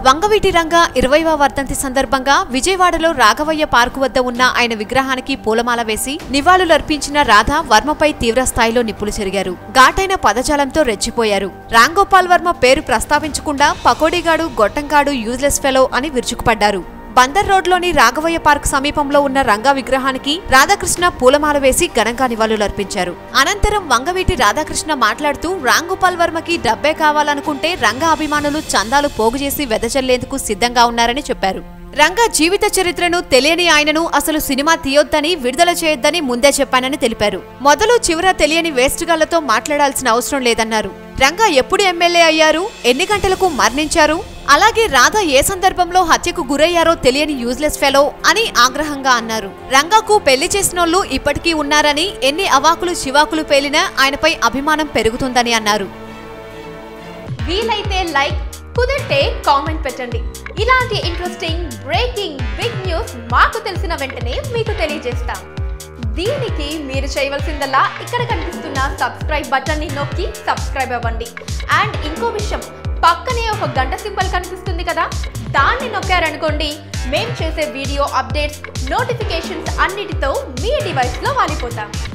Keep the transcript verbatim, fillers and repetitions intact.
వంగవీటి రంగ ఇరవైవ వర్ధంతి సందర్భంగా విజయవాడలో రాఘవయ్య పార్కు వద్ద ఉన్న ఆయన విగ్రహానికి పూలమాల వేసి నివాళులర్పించిన రాధ వర్మపై తీవ్ర స్థాయిలో నిప్పులు చెరిగారు. ఘాటైన పదజాలంతో రెచ్చిపోయారు. రామ్ గోపాల్ వర్మ పేరు ప్రస్తావించకుండా పకోడీగాడు, గొట్టంగాడు, యూజ్లెస్ ఫెలో అని విరుచుకుపడ్డారు. బందర్ రోడ్లోని రాఘవయ్య పార్క్ సమీపంలో ఉన్న రంగా విగ్రహానికి రాధాకృష్ణ పూలమాల వేసి ఘనంగా నివాళులర్పించారు. అనంతరం వంగవీటి రాధాకృష్ణ మాట్లాడుతూ రామ్ గోపాల్ వర్మకి డబ్బే కావాలనుకుంటే రంగా అభిమానులు చందాలు పోగు చేసి వెదజల్లేందుకు సిద్ధంగా ఉన్నారని చెప్పారు. రంగా జీవిత చరిత్రను తెలియని ఆయనను అసలు సినిమా తీయొద్దని, విడుదల చేయొద్దని ముందే చెప్పానని తెలిపారు. మొదలు చివర తెలియని వేస్ట్ గాళ్లతో మాట్లాడాల్సిన అవసరం లేదన్నారు. రంగా ఎప్పుడు ఎమ్మెల్యే అయ్యారు, ఎన్ని గంటలకు మరణించారు, అలాగే రాధ ఏ సందర్భంలో హత్యకు గురయ్యారో తెలియని యూజ్లెస్ ఫెలో అని ఆగ్రహంగా అన్నారు. రంగాకు పెళ్లి చేసినోళ్లు ఇప్పటికీ ఉన్నారని, ఎన్ని అవాకులు చివాకులు పేలినా ఆయనపై అభిమానం పెరుగుతుందని అన్నారు. వీలైతే లైక్, కుదిరితే కామెంట్ పెట్టండి. ఇలాంటి ఇంట్రెస్టింగ్ బ్రేకింగ్ బిగ్ న్యూస్ మాకు తెలిసిన వెంటనే మీకు తెలియజేస్తాం. దీనికి మీరు చేయవలసిందల్లా ఇక్కడ కనిపిస్తున్న సబ్స్క్రైబ్ బటన్ ని నొక్కి సబ్స్క్రైబ్ అవ్వండి. అండ్ ఇంకో విషయం, పక్కనే ఒక గంట సింబల్ కనిపిస్తుంది కదా, దాన్ని నొక్కారనుకోండి మేము చేసే వీడియో అప్డేట్స్, నోటిఫికేషన్స్ అన్నిటితో మీ డివైస్లో వాలిపోతాం.